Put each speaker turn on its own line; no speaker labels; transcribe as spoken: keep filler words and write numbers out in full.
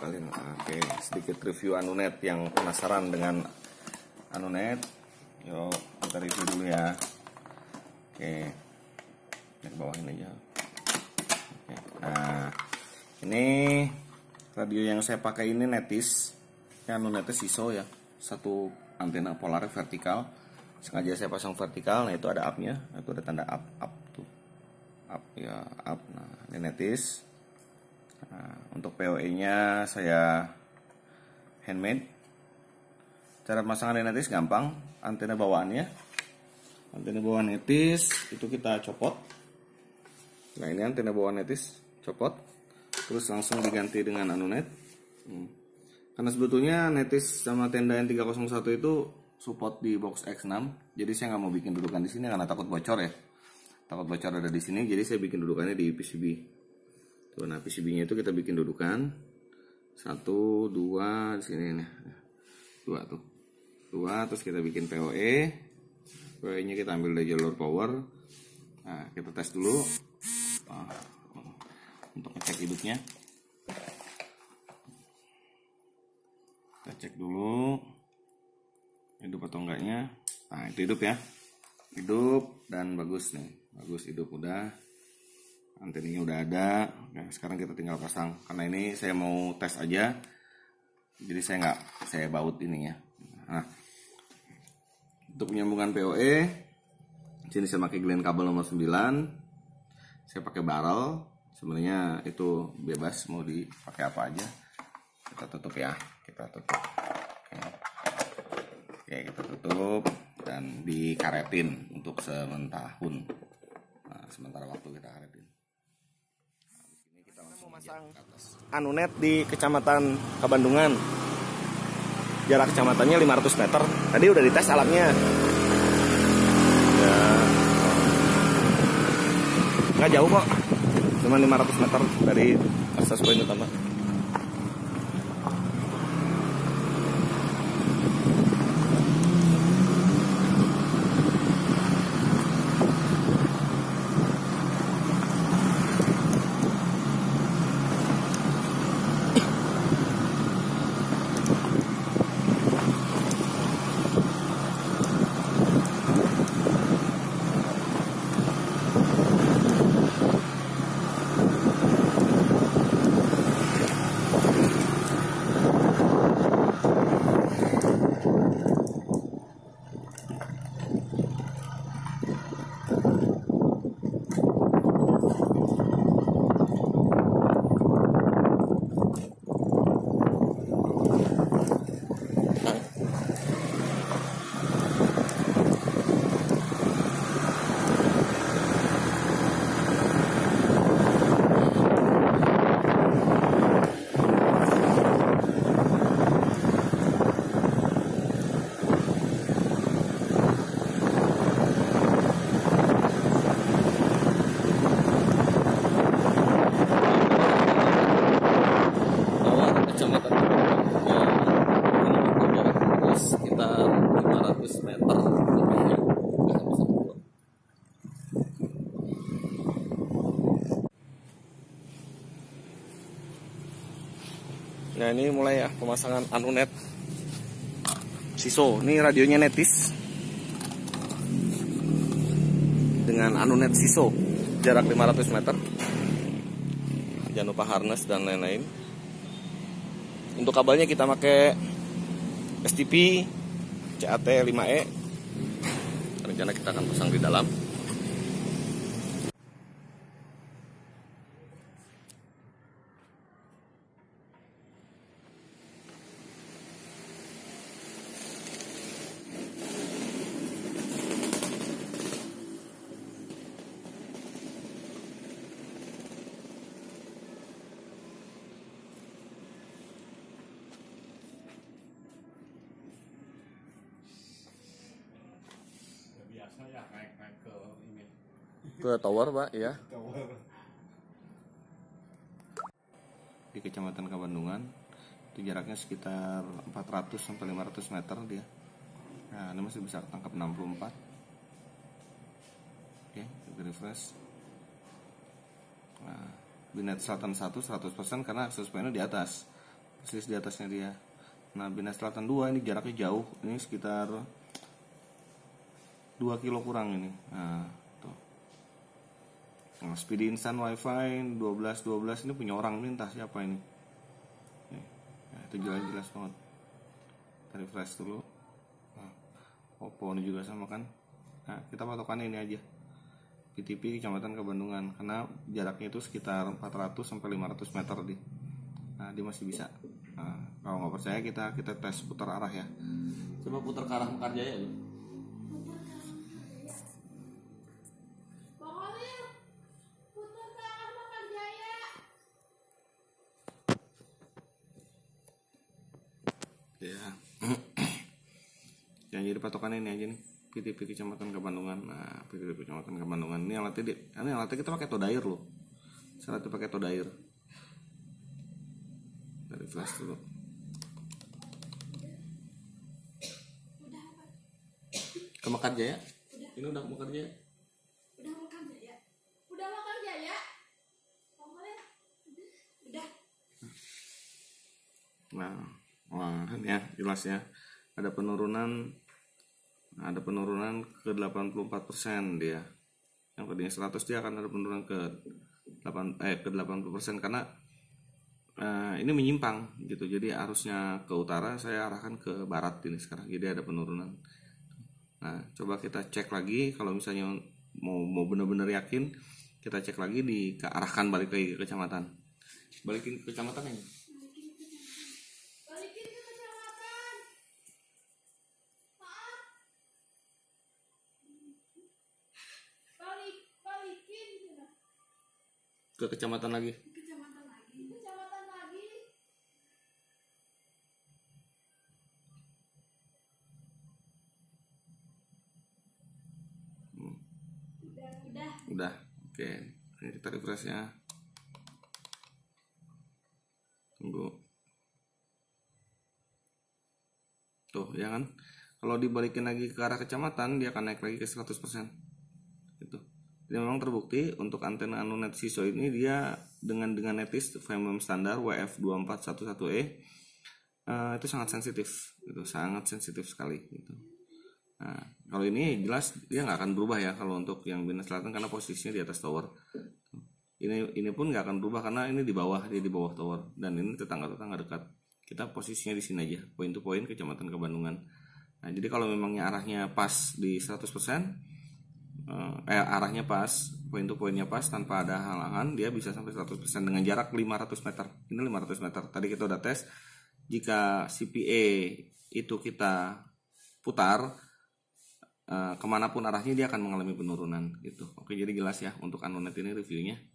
kalian. Oke, sedikit review Anunet yang penasaran dengan Anunet. Yuk kita review dulu ya. Oke, dari bawahin aja. Oke, nah ini radio yang saya pakai ini Netis, ya Anunetis Siso ya, satu antena polar vertikal. Sengaja saya pasang vertikal, nah itu ada up-nya, itu ada tanda up, up tuh, up ya up. Nah ini Netis. Nah, untuk P O E-nya saya handmade. Cara pemasangan Netis gampang, antena bawaannya, antena bawaan Netis itu kita copot. Nah ini antena bawaan Netis, copot, terus langsung diganti dengan Anunet. Hmm. Karena sebetulnya Netis sama tenda N tiga nol satu itu support di box X enam, jadi saya nggak mau bikin dudukan di sini karena takut bocor ya. Takut bocor ada di sini, jadi saya bikin dudukannya di P C B. Tuh, nah P C B-nya itu kita bikin dudukan satu, dua di sini nih, dua tuh, dua. Terus kita bikin P O E, P O E-nya kita ambil dari jalur power. Nah kita tes dulu nah, untuk ngecek hidupnya. Kita cek dulu hidup atau enggaknya. Nah itu hidup ya, hidup dan bagus nih, bagus hidup udah. Antenanya udah ada. Nah, sekarang kita tinggal pasang. Karena ini saya mau tes aja, jadi saya nggak saya baut ininya. Nah, untuk penyambungan P O E, sini saya pakai Glen kabel nomor sembilan. Saya pakai barrel. Sebenarnya itu bebas mau dipakai apa aja. Kita tutup ya, kita tutup. Oke, Oke kita tutup dan dikaretin untuk sementara. Nah, sementara waktu kita karetin. Masang Anunet di Kecamatan Kabandungan. Jarak kecamatannya lima ratus meter. Tadi udah dites alatnya. Ya. Nggak jauh kok. Cuma lima ratus meter dari akses poin utama. Nah ini mulai ya pemasangan Anunet Siso. Ini radionya Netis dengan Anunet Siso, jarak lima ratus meter. Jangan lupa harness dan lain-lain. Untuk kabelnya kita pakai S T P C A T lima E. Rencana kita akan pasang di dalam.
Saya naik-naik ke ini.
Ke tower, Pak, ya.
Tower.
Di Kecamatan Kabandungan. Itu jaraknya sekitar empat ratus sampai lima ratus meter dia. Nah, ini masih bisa tangkap enam puluh empat. Oke, kita refresh. Nah, Binet Selatan satu seratus persen karena akses pointnya di atas. persis di atasnya dia. Nah, Bina Selatan dua ini jaraknya jauh, ini sekitar dua kilo kurang ini. Nah, tuh. Nah, Speedy Instant Wi-Fi dua belas dua belas ini punya orang ini, entah siapa ini. Nih, ya, itu jelas-jelas banget. Kita refresh dulu. Nah, Oppo ini juga sama kan. Nah, kita patokannya ini aja. P T P Kecamatan Kabandungan, karena jaraknya itu sekitar empat ratus sampai lima ratus meter di. Nah, dia masih bisa. Nah, kalau nggak percaya kita kita tes putar arah ya. Coba putar ke arah Mekarjaya dulu.
Putar ke arah Mekarjaya.
Ya. Yang jadi patokan ini aja nih. P T P Kecamatan Kabandungan. Nah, P T P Kecamatan Kabandungan ini alatnya, di, ini alatnya kita pakai Todair loh. Alatnya pakai Todair. Dari flash dulu. Ke Mekarjaya? Ini udah ke Mekarjaya?
Udah Mekarjaya. Udah Mekarjaya. Pokoknya udah.
Nah, wah kan ya jelas ya. Ada penurunan, ada penurunan ke delapan puluh empat persen dia. Yang tadinya seratus dia akan ada penurunan ke delapan eh ke delapan puluh persen karena eh, ini menyimpang gitu. Jadi arusnya ke utara, saya arahkan ke barat ini sekarang. Jadi ada penurunan. Nah, coba kita cek lagi kalau misalnya mau mau benar-benar yakin, kita cek lagi di kearahkan balik lagi ke kecamatan. Balikin ke kecamatan ini.
Balikin ke kecamatan. Maaf. Balik balikin gitu.
Ke kecamatan lagi.
Kecamatan lagi. Kecamatan lagi.
Hmm.
Udah, udah.
Udah, oke. Ini kita refresh ya. Tunggu. Tuh, ya kan? Kalau dibalikin lagi ke arah kecamatan, dia akan naik lagi ke seratus persen. Gitu. Jadi memang terbukti untuk antena Anunet Siso ini dia dengan dengan netis V M M standar W F dua empat satu satu E uh, itu sangat sensitif, itu sangat sensitif sekali gitu. Nah, kalau ini jelas dia nggak akan berubah ya kalau untuk yang Bina Selatan karena posisinya di atas tower. Ini ini pun nggak akan berubah karena ini di bawah, dia di bawah tower dan ini tetangga-tetangga dekat. Kita posisinya di sini aja, point to point Kecamatan Kabandungan. Nah, jadi kalau memangnya arahnya pas di seratus persen eh arahnya pas, point to pointnya pas tanpa ada halangan, dia bisa sampai seratus persen dengan jarak lima ratus meter. Ini lima ratus meter. Tadi kita udah tes jika C P E itu kita putar Uh, kemanapun arahnya dia akan mengalami penurunan gitu. Oke, jadi jelas ya untuk Anunet ini reviewnya.